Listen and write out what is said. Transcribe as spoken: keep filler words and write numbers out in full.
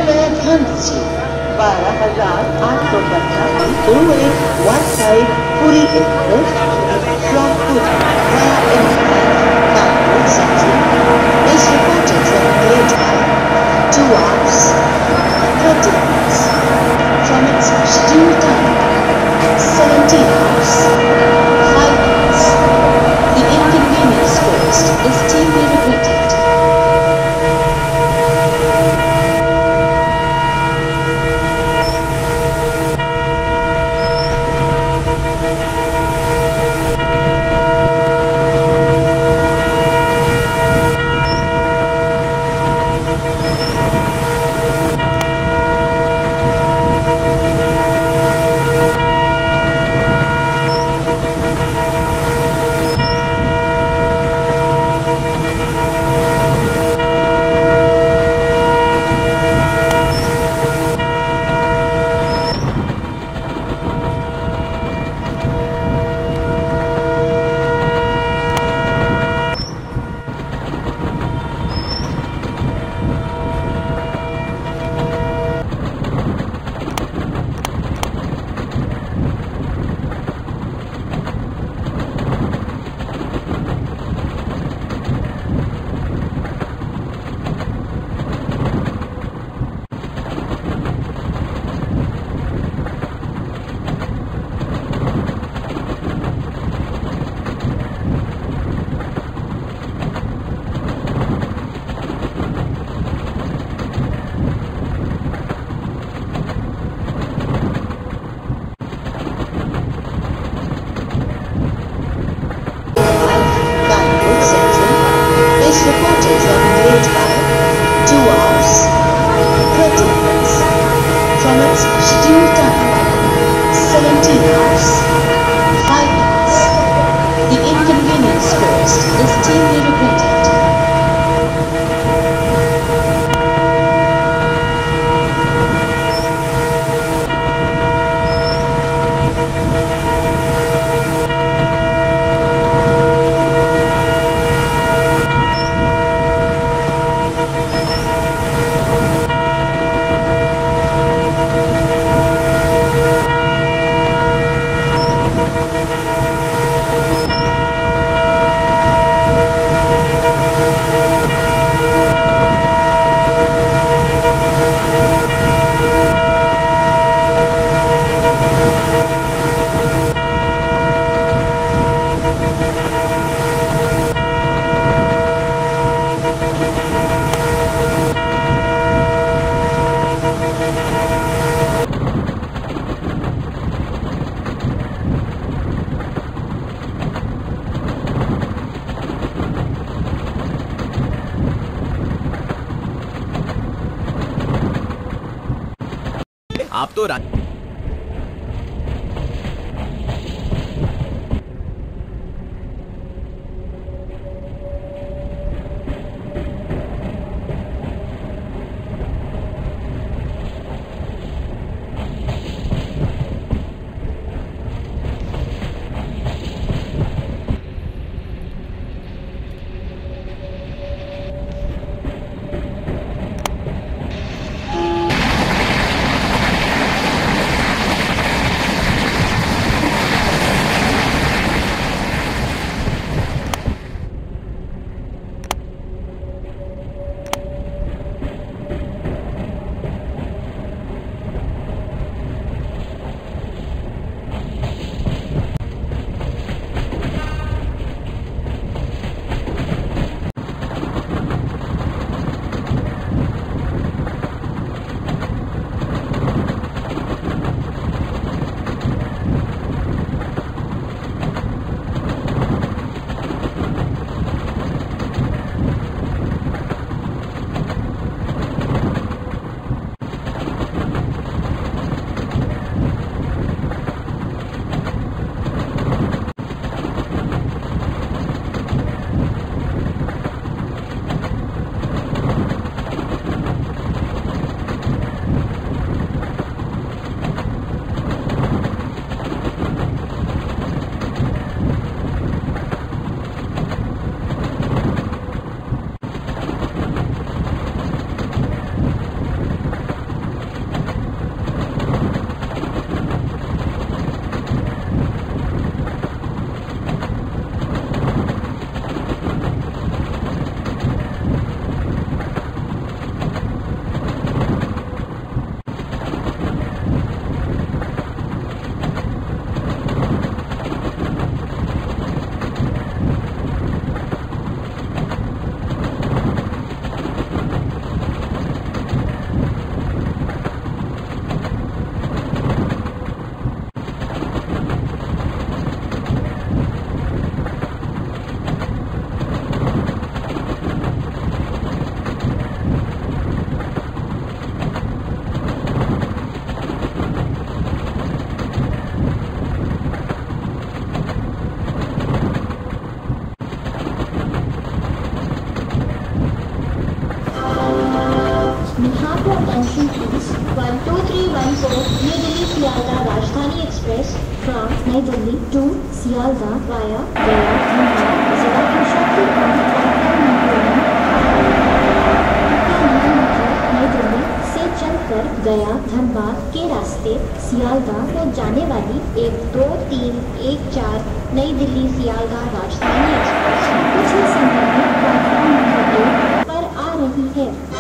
गया ध्यान दीजिए, बारह हजार आठ सौ पंद्रह दो एक one five Puri express from Upadhya via Allahabad, Kanpur Central is reported to have delayed by two hours thirty minutes from its scheduled time seventeen hours five minutes. The inconvenience caused is deeply regretted. आप तो New Delhi Sialdah Rajdhani Express from New Delhi to Sialdah via Gaya Dhanbad is arriving shortly on platform number one. नई दिल्ली से चलकर गया धनबाद के रास्ते सियालदाह को जाने वाली एक दो तीन एक चार नई दिल्ली सियालदाह राजधानी एक्सप्रेस कुछ ही समय में प्लेटफॉर्म नंबर एक पर आ रही है।